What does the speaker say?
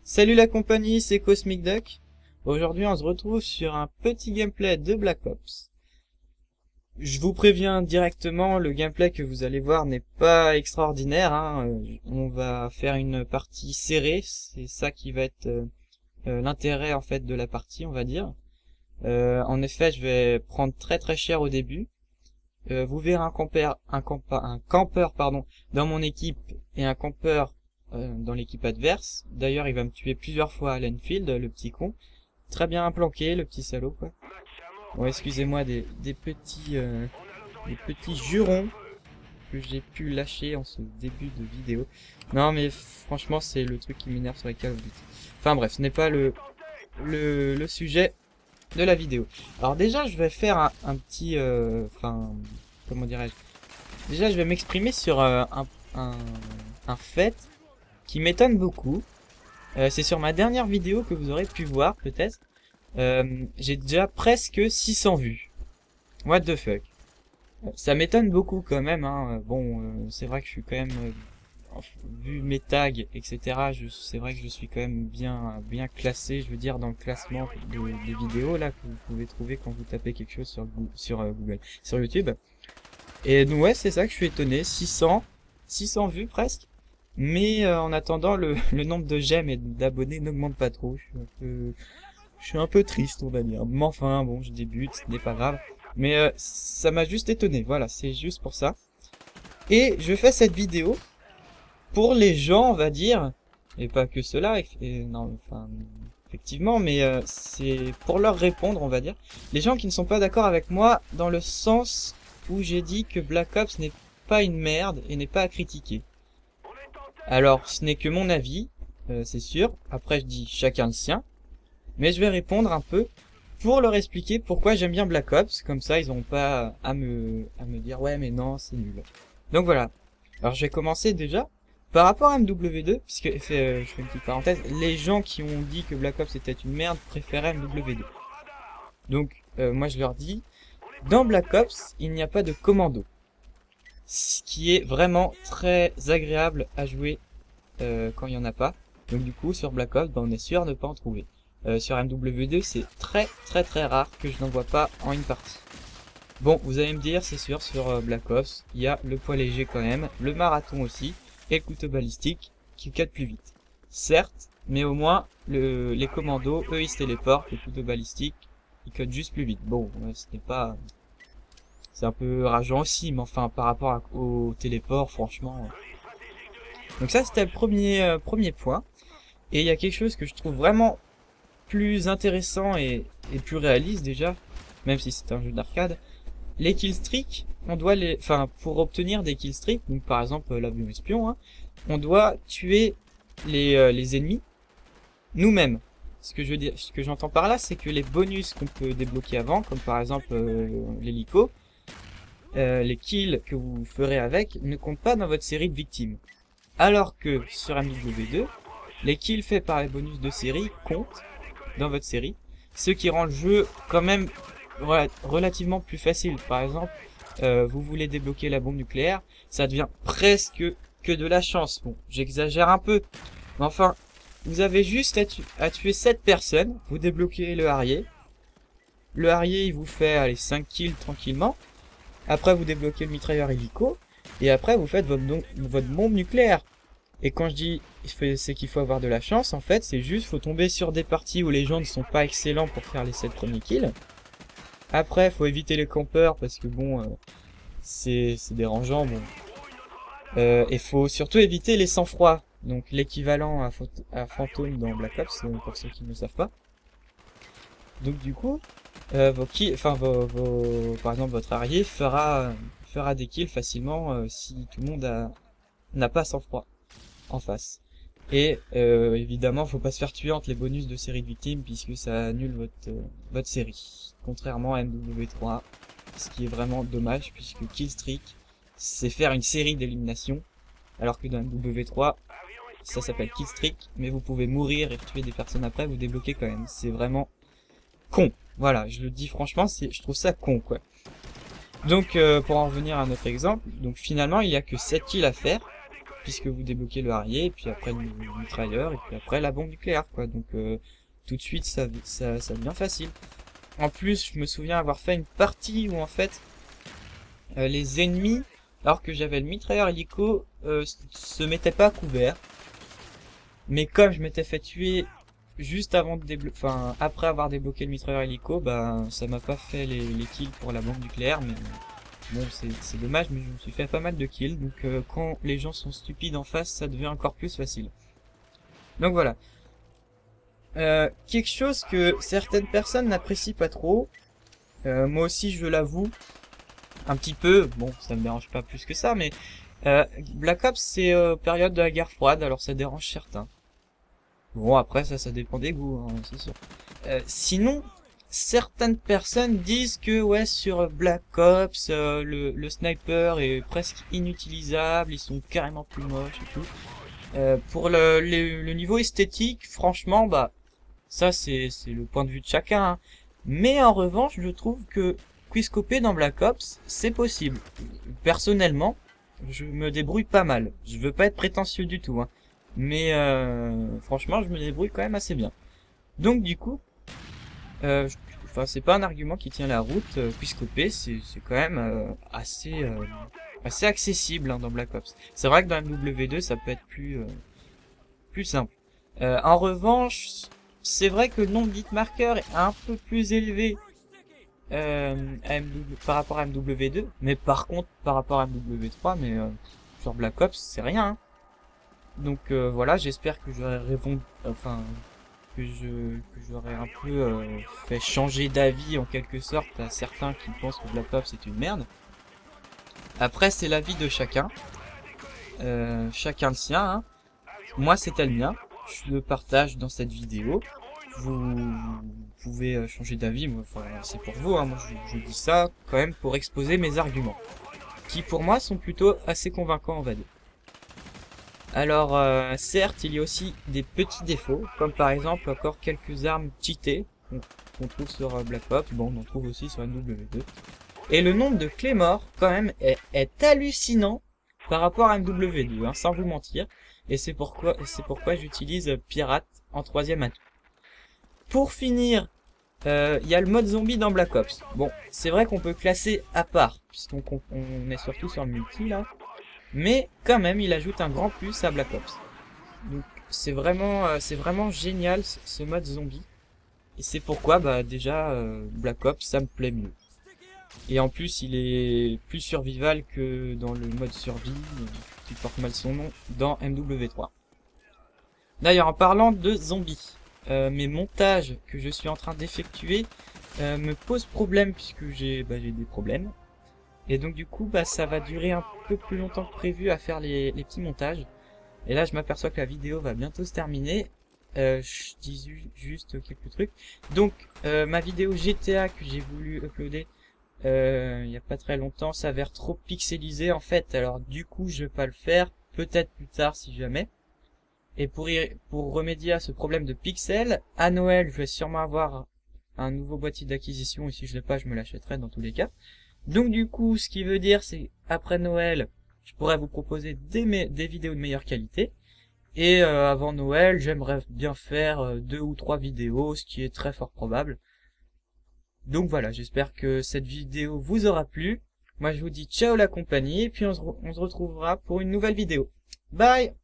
Salut la compagnie, c'est Cosmic Duck. Aujourd'hui on se retrouve sur un petit gameplay de Black Ops. Je vous préviens directement, le gameplay que vous allez voir n'est pas extraordinaire, hein. On va faire une partie serrée, c'est ça qui va être l'intérêt en fait de la partie, on va dire. En effet, je vais prendre très cher au début. Vous verrez un campeur pardon, dans mon équipe et un campeur dans l'équipe adverse. D'ailleurs, il va me tuer plusieurs fois à l'Enfield, le petit con. Très bien planqué, le petit salaud, quoi. Bon, excusez-moi des petits jurons que j'ai pu lâcher en ce début de vidéo. Non, mais franchement, c'est le truc qui m'énerve sur les Call of Duty. Enfin bref, ce n'est pas le sujet de la vidéo. Alors déjà, je vais faire un petit... comment dirais-je? Déjà, je vais m'exprimer sur un fait qui m'étonne beaucoup. C'est sur ma dernière vidéo que vous aurez pu voir, peut-être. J'ai déjà presque 600 vues. What the fuck. Ça m'étonne beaucoup quand même, hein. Bon, c'est vrai que je suis quand même... vu mes tags, etc., c'est vrai que je suis quand même bien classé, je veux dire, dans le classement des vidéos, là, que vous pouvez trouver quand vous tapez quelque chose sur YouTube. Et donc, ouais, c'est ça que je suis étonné. 600 vues presque. Mais en attendant, le nombre de j'aime et d'abonnés n'augmente pas trop. Je suis un peu triste, on va dire. Mais enfin, bon, je débute, ce n'est pas grave. Mais ça m'a juste étonné. Voilà, c'est juste pour ça. Et je fais cette vidéo pour les gens, on va dire, et pas que cela, non, enfin, effectivement, mais c'est pour leur répondre, on va dire. Les gens qui ne sont pas d'accord avec moi dans le sens où j'ai dit que Black Ops n'est pas une merde et n'est pas à critiquer. Alors, ce n'est que mon avis, c'est sûr. Après, je dis chacun le sien. Mais je vais répondre un peu pour leur expliquer pourquoi j'aime bien Black Ops. Comme ça, ils n'auront pas à me dire, ouais, mais non, c'est nul. Donc voilà. Alors, je vais commencer déjà. Par rapport à MW2, puisque je fais une petite parenthèse, les gens qui ont dit que Black Ops était une merde préféraient MW2. Donc, moi je leur dis, dans Black Ops, il n'y a pas de commando. Ce qui est vraiment très agréable à jouer quand il n'y en a pas. Donc du coup, sur Black Ops, on est sûr de ne pas en trouver. Sur MW2, c'est très rare que je n'en vois pas en une partie. Bon, vous allez me dire, c'est sûr, sur Black Ops, il y a le poids léger quand même, le marathon aussi, et le couteau balistique qui cut plus vite. Certes, mais au moins les commandos, eux ils se téléportent, le couteau balistique, ils cut juste plus vite. Bon, ce n'est pas... C'est un peu rageant aussi, mais enfin par rapport au téléport, franchement... Donc ça c'était le premier point. Et il y a quelque chose que je trouve vraiment plus intéressant et plus réaliste déjà, même si c'est un jeu d'arcade. Les killstreaks, on doit pour obtenir des killstreaks, donc par exemple l'avion espion, hein, on doit tuer les ennemis nous-mêmes. Ce que j'entends par là, c'est que les bonus qu'on peut débloquer avant, comme par exemple l'hélico, les kills que vous ferez avec, ne comptent pas dans votre série de victimes. Alors que sur MW2, les kills faits par les bonus de série comptent dans votre série, ce qui rend le jeu quand même relativement plus facile. Par exemple, vous voulez débloquer la bombe nucléaire, ça devient presque que de la chance. Bon, j'exagère un peu, mais enfin, vous avez juste à tuer 7 personnes, vous débloquez le Harrier. Le Harrier, il vous fait allez, 5 kills tranquillement. Après, vous débloquez le mitrailleur hélico, et après, vous faites votre bombe nucléaire. Et quand je dis c'est qu'il faut avoir de la chance, en fait, c'est juste faut tomber sur des parties où les gens ne sont pas excellents pour faire les 7 premiers kills. Après, faut éviter les campeurs parce que bon, c'est dérangeant, bon. Et faut surtout éviter les sang-froid, donc l'équivalent à fantôme dans Black Ops, pour ceux qui ne savent pas. Donc du coup, par exemple votre Harrier fera des kills facilement si tout le monde n'a pas sang-froid en face. Et évidemment, faut pas se faire tuer entre les bonus de série de victimes puisque ça annule votre série. Contrairement à MW3, ce qui est vraiment dommage puisque Killstreak, c'est faire une série d'éliminations, alors que dans MW3, ça s'appelle Killstreak, mais vous pouvez mourir et tuer des personnes après, vous débloquez quand même. C'est vraiment con. Voilà, je le dis franchement, je trouve ça con, quoi. Donc, pour en revenir à notre exemple, donc finalement, il y a que 7 kills à faire. puisque vous débloquez le harrier, et puis après le mitrailleur, et puis après la bombe nucléaire, quoi. Donc tout de suite, ça devient facile. En plus, je me souviens avoir fait une partie où en fait, les ennemis, alors que j'avais le mitrailleur hélico, se mettaient pas à couvert. Mais comme je m'étais fait tuer juste avant de enfin après avoir débloqué le mitrailleur hélico, bah ça m'a pas fait les kills pour la bombe nucléaire, mais bon c'est dommage, mais je me suis fait pas mal de kills, donc quand les gens sont stupides en face, ça devient encore plus facile. Donc voilà. Quelque chose que certaines personnes n'apprécient pas trop, moi aussi je l'avoue, un petit peu, bon ça me dérange pas plus que ça, mais Black Ops c'est période de la guerre froide, alors ça dérange certains. Bon, après, ça dépend des goûts, hein, c'est sûr. Sinon, certaines personnes disent que, ouais, sur Black Ops, le sniper est presque inutilisable, ils sont carrément plus moches et tout. Pour le niveau esthétique, franchement, bah, ça, c'est le point de vue de chacun, hein. Mais en revanche, je trouve que quickscoper dans Black Ops, c'est possible. Personnellement, je me débrouille pas mal. Je veux pas être prétentieux du tout, hein. Mais franchement, je me débrouille quand même assez bien. Donc du coup, enfin c'est pas un argument qui tient la route. Quickscoper, c'est quand même assez accessible, hein, dans Black Ops. C'est vrai que dans MW2, ça peut être plus simple. En revanche, c'est vrai que le nombre d'hitmarkers est un peu plus élevé par rapport à MW2, mais par contre par rapport à MW3, mais sur Black Ops, c'est rien, hein. Donc voilà, j'espère que j'aurai répondu, enfin que j'aurai un peu fait changer d'avis en quelque sorte à certains qui pensent que Black Ops c'est une merde. Après c'est l'avis de chacun, chacun le sien, hein. Moi c'était le mien, je le partage dans cette vidéo. Vous pouvez changer d'avis, enfin c'est pour vous, hein. Moi je dis ça quand même pour exposer mes arguments, qui pour moi sont plutôt assez convaincants, on va dire. Alors, certes, il y a aussi des petits défauts, comme par exemple encore quelques armes cheatées qu'on trouve sur Black Ops, bon, on en trouve aussi sur MW2. Et le nombre de Claymore, quand même, est hallucinant par rapport à MW2, hein, sans vous mentir. Et c'est pourquoi j'utilise Pirate en troisième atout. Pour finir, il y a le mode zombie dans Black Ops. Bon, c'est vrai qu'on peut classer à part, puisqu'on est surtout sur le multi, là. Mais quand même, il ajoute un grand plus à Black Ops. Donc c'est vraiment génial ce mode zombie. Et c'est pourquoi bah déjà Black Ops ça me plaît mieux. Et en plus il est plus survival que dans le mode survie qui porte mal son nom dans MW3. D'ailleurs en parlant de zombies, mes montages que je suis en train d'effectuer me posent problème puisque j'ai des problèmes. Et donc du coup bah ça va durer un peu plus longtemps que prévu à faire les petits montages. Et là je m'aperçois que la vidéo va bientôt se terminer. Je dis juste quelques trucs. Donc ma vidéo GTA que j'ai voulu uploader il y a pas très longtemps s'avère trop pixelisée en fait. Alors du coup je vais pas le faire. Peut-être plus tard si jamais. Et pour remédier à ce problème de pixels, à Noël je vais sûrement avoir un nouveau boîtier d'acquisition. Et si je l'ai pas je me l'achèterai dans tous les cas. Donc du coup, ce qui veut dire, c'est après Noël, je pourrais vous proposer des vidéos de meilleure qualité. Et avant Noël, j'aimerais bien faire 2 ou 3 vidéos, ce qui est très fort probable. Donc voilà, j'espère que cette vidéo vous aura plu. Moi, je vous dis ciao la compagnie, et puis on se retrouvera pour une nouvelle vidéo. Bye!